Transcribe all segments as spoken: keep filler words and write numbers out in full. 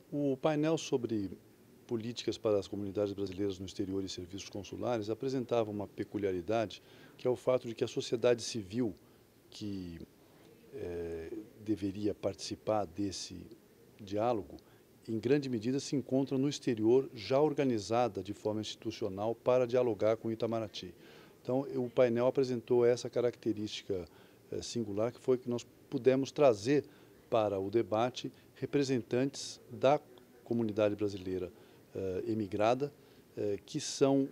O painel sobre políticas para as comunidades brasileiras no exterior e serviços consulares apresentava uma peculiaridade, que é o fato de que a sociedade civil, que eh, deveria participar desse diálogo, em grande medida se encontra no exterior, já organizada de forma institucional para dialogar com o Itamaraty. Então, o painel apresentou essa característica eh, singular, que foi que nós pudemos trazer para o debate representantes da comunidade brasileira eh, emigrada, eh, que são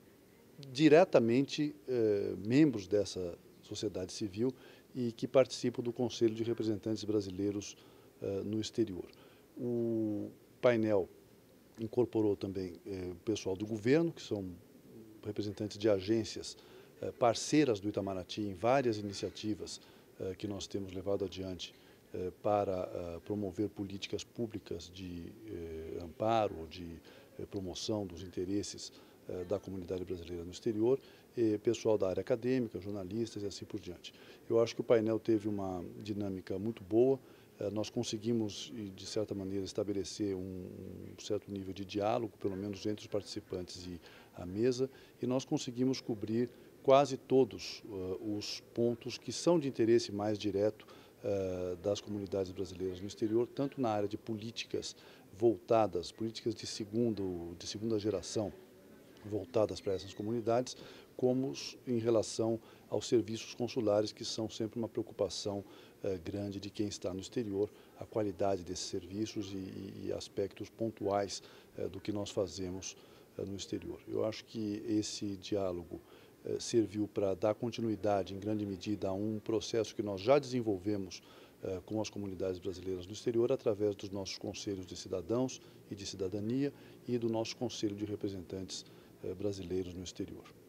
diretamente eh, membros dessa sociedade civil e que participam do Conselho de Representantes Brasileiros eh, no exterior. O painel incorporou também eh, o pessoal do governo, que são representantes de agências eh, parceiras do Itamaraty em várias iniciativas eh, que nós temos levado adiante eh, para eh, promover políticas públicas de eh, amparo, de eh, promoção dos interesses eh, da comunidade brasileira no exterior, e pessoal da área acadêmica, jornalistas e assim por diante. Eu acho que o painel teve uma dinâmica muito boa. Nós conseguimos, de certa maneira, estabelecer um certo nível de diálogo, pelo menos entre os participantes e a mesa, e nós conseguimos cobrir quase todos uh, os pontos que são de interesse mais direto uh, das comunidades brasileiras no exterior, tanto na área de políticas voltadas, políticas de, segundo, de segunda geração, voltadas para essas comunidades, como em relação aos serviços consulares, que são sempre uma preocupação eh, grande de quem está no exterior, a qualidade desses serviços e, e aspectos pontuais eh, do que nós fazemos eh, no exterior. Eu acho que esse diálogo eh, serviu para dar continuidade, em grande medida, a um processo que nós já desenvolvemos eh, com as comunidades brasileiras no exterior, através dos nossos conselhos de cidadãos e de cidadania e do nosso conselho de representantes brasileiros no exterior.